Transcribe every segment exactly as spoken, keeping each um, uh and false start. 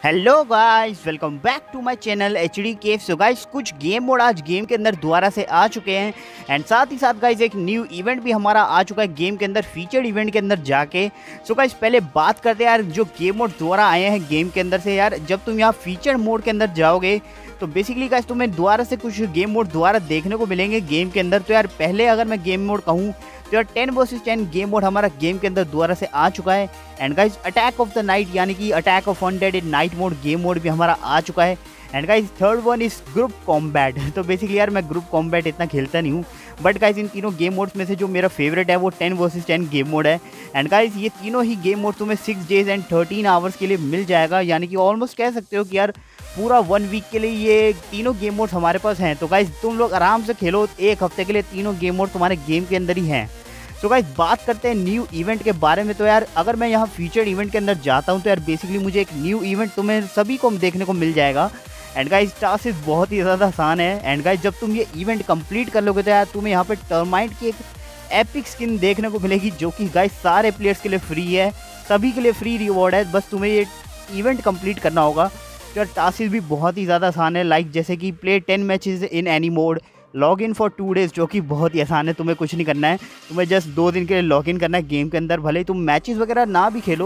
Hello guys, welcome back to my channel H D Kef. So guys, कुछ game mode आज game के अंदर दोबारा से आ चुके हैं एंड साथ ही साथ गाइस एक न्यू इवेंट भी हमारा आ चुका है गेम के अंदर, फीचर्ड इवेंट के अंदर जाके। सो गाइस, पहले बात करते हैं यार जो गेम मोड दोबारा आए हैं गेम के अंदर से। यार जब तुम यहाँ फीचर्ड मोड के अंदर जाओगे तो बेसिकली गाइस तुम्हें दोबारा से कुछ गेम मोड दोबारा देखने को मिलेंगे गेम के अंदर। तो यार पहले अगर मैं गेम मोड कहूँ तो यार ten versus ten game mode हमारा गेम के अंदर दोबारा से आ चुका है। And guys attack of the night यानी कि attack of undead in night mode game mode भी हमारा आ चुका है। And guys third one is group combat. तो बेसिकली यार मैं ग्रुप कॉम्बैट इतना खेलता नहीं हूँ, बट गाइस इन तीनों गेम मोड्स में से जो मेरा फेवरेट है वो ten versus ten game mode है। एंड गाइस ये तीनों ही गेम मोड तुम्हें six days and thirteen hours के लिए मिल जाएगा, यानी कि ऑलमोस्ट कह सकते हो कि यार पूरा वन वीक के लिए ये तीनों गेम मोड्स हमारे पास हैं। तो गाइस तुम लोग आराम से खेलो, एक हफ्ते के लिए तीनों गेम मोड तुम्हारे गेम के अंदर ही हैं। तो गाइस बात करते हैं न्यू इवेंट के बारे में। तो यार अगर मैं यहाँ फीचर्ड इवेंट के अंदर जाता हूँ तो यार बेसिकली मुझे एक न्यू इवेंट तुम्हें सभी को देखने को मिल जाएगा। एंड गाइस टास्क बहुत ही ज़्यादा आसान है। एंड गाइस जब तुम ये इवेंट कंप्लीट कर लोगे तो यार तुम्हें यहाँ पे टर्माइट की एक एपिक स्किन देखने को मिलेगी, जो कि गाइस सारे प्लेयर्स के लिए फ्री है, सभी के लिए फ्री रिवॉर्ड है। बस तुम्हें ये इवेंट कंप्लीट करना होगा। तो यार टास्क भी बहुत ही ज़्यादा आसान है, लाइक जैसे कि play ten matches in any mode, log in for two days, जो कि बहुत ही आसान है। तुम्हें कुछ नहीं करना है, तुम्हें जस्ट दो दिन के लिए लॉग इन करना है गेम के अंदर, भले ही तुम मैचेस वगैरह ना भी खेलो।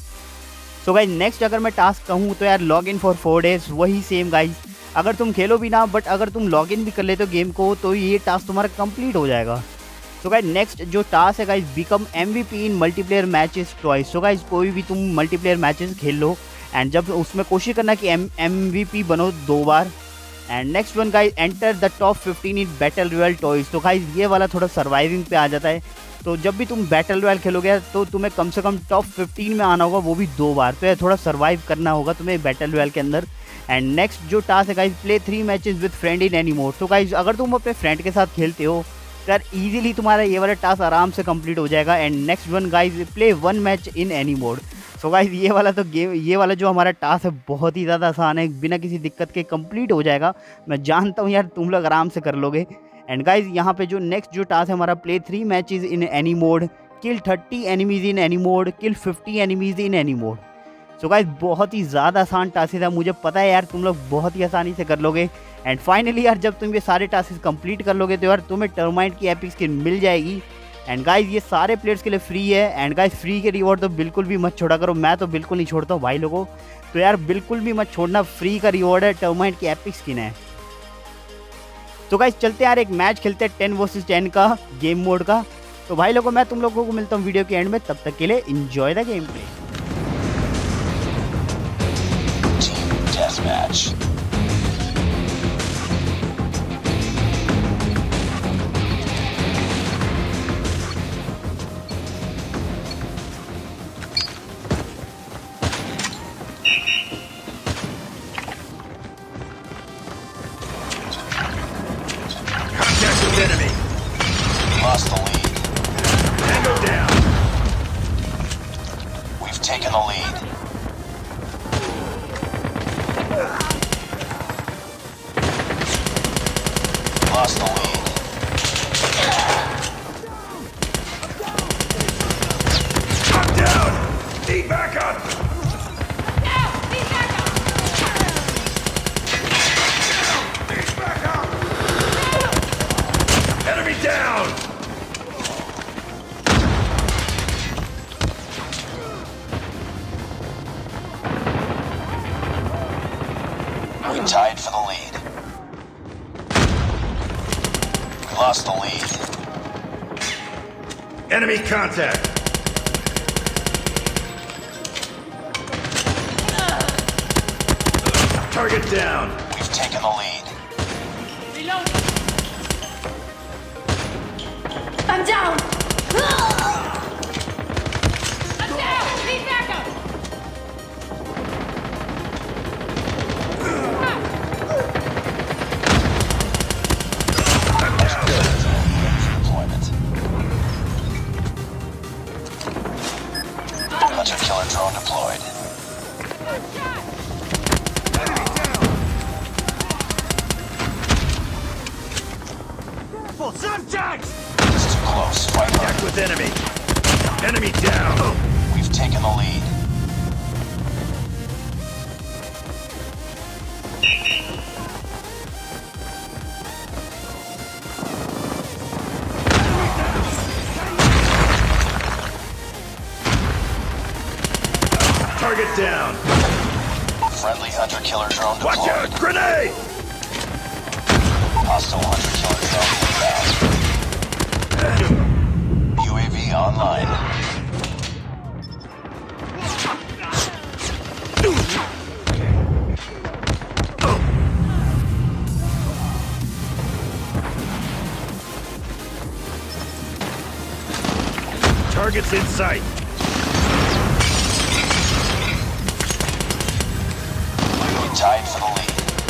सो गाइस नेक्स्ट अगर मैं टास्क कहूँ तो यार log in for four days, वही सेम गाइस। अगर तुम खेलो भी ना, बट अगर तुम लॉग इन भी कर लेते हो गेम को तो ये टास्क तुम्हारा कंप्लीट हो जाएगा। सो गाइस नेक्स्ट जो टास्क है guys, become MVP in multiplayer matches twice. So guys कोई भी तुम मल्टीप्लेयर मैचेस खेल लो एंड जब उसमें कोशिश करना कि एम एमवीपी बनो दो बार। And next one guys, enter the top fifteen in battle royale toys. तो गाइस ये वाला थोड़ा सर्वाइविंग पे आ जाता है। तो जब भी तुम बैटल रॉयल खेलोगे तो तुम्हें कम से कम टॉप फिफ्टीन में आना होगा, वो भी दो बार। तो ये थोड़ा सर्वाइव करना होगा तुम्हें बैटल रॉयल के अंदर। एंड नेक्स्ट जो टास्क है guys, play three matches with friend in any mode. तो गाइस अगर तुम अपने फ्रेंड के साथ खेलते हो तो यार इजीली तुम्हारा ये वाला टास्क आराम से कंप्लीट हो जाएगा। And next one guys, play one match in any mode. So guys ये वाला तो गेम ये वाला जो हमारा टास्क है बहुत ही ज़्यादा आसान है, बिना किसी दिक्कत के कंप्लीट हो जाएगा। मैं जानता हूँ यार तुम लोग आराम से कर लोगे। एंड गाइस यहाँ पे जो नेक्स्ट जो टास्क है हमारा, play three matches in any mode, kill thirty enemies in any mode, kill fifty enemies in any mode. So guys बहुत ही ज़्यादा आसान टास्क था, मुझे पता है यार तुम लोग बहुत ही आसानी से कर लोगे। एंड फाइनली यार जब तुम ये सारे टास्क कंप्लीट कर लोगे तो यार तुम्हें टर्माइट की एपिक स्किन मिल जाएगी। एंड गाइस ये सारे प्लेयर्स के लिए फ्री है। एंड गाइस फ्री के रिवॉर्ड तो बिल्कुल भी मत छोड़ा करो, मैं तो बिल्कुल नहीं छोड़ता हूँ भाई लोगों। तो यार बिल्कुल भी मत छोड़ना, फ्री का रिवॉर्ड है, टर्माइट की एपिक स्किन है। तो गाइस चलते हैं यार एक मैच खेलते हैं टेन वर्सेस टेन का गेम मोड का। तो भाई लोगों मैं तुम लोगों को मिलता हूँ वीडियो के एंड में, तब तक के लिए enjoy the game play. Enemy. Lost the lead. Tango down. We've taken the lead. Lost the lead. I'm down. Need backup. Enemy down! We tied for the lead. We lost the lead. Enemy contact! Target down! We've taken the lead. Reload! I'm down! I'm down! Need backup! Hunter killer drone deployed. Subject! It's too close. Fight Contact with enemy. Enemy down. We've taken the lead. down. Friendly hunter-killer drone deployed. Watch out! Grenade! Hostile hunter-killer drone inbound. U A V online. Targets in sight. We tied for the lead.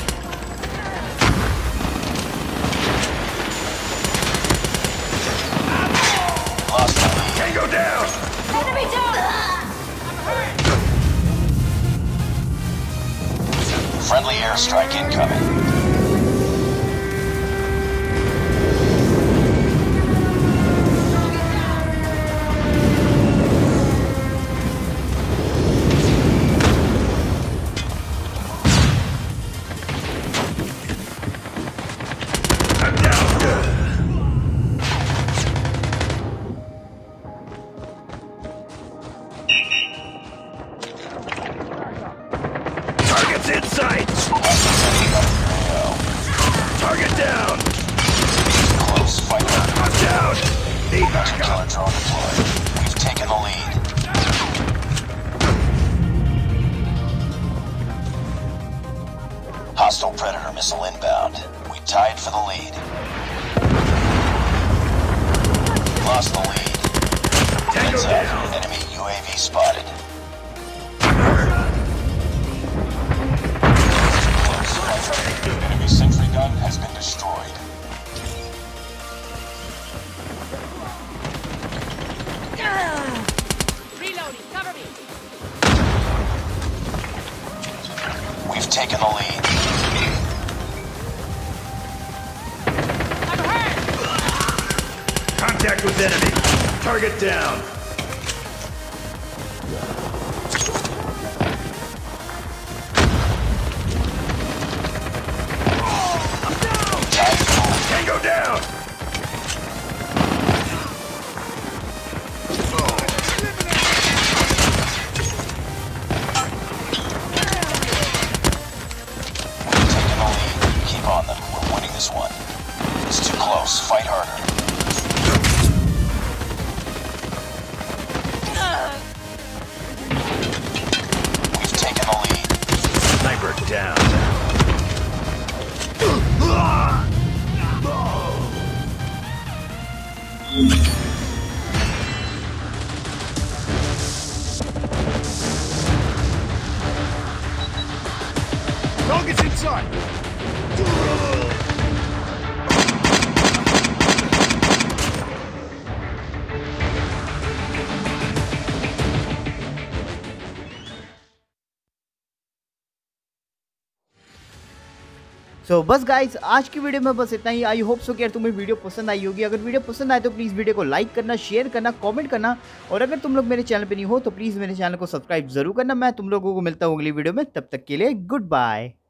Lost the lead. Tango down! Enemy down! Friendly airstrike incoming. I'm down. Targets in sight. Target down. Close fight. I'm down. Need Killer backup. drone deployed. We've taken the lead. Hostile Predator missile inbound. We tied for the lead. Lost the lead. Tango Heads down. up. Enemy U A V spotted. Close fight. Enemy sentry gun has been destroyed. Reloading, cover me! We've taken the lead. I'm hurt! Contact with enemy. Target down. Tied for the lead. Tango down. We've taken the lead. Keep on them. We're winning this one. It's too close. Fight harder. We've taken the lead. Sniper down. Targets in sight. So so, बस guys आज की video में बस इतना ही। I hope so कि यार तुम्हें video पसंद आई होगी। अगर वीडियो पसंद आए तो प्लीज़ वीडियो को लाइक करना, शेयर करना, कमेंट करना, और अगर तुम लोग मेरे चैनल पे नहीं हो तो प्लीज़ मेरे चैनल को सब्सक्राइब जरूर करना। मैं तुम लोगों को मिलता हूँ अगली वीडियो में, तब तक के लिए गुड बाय।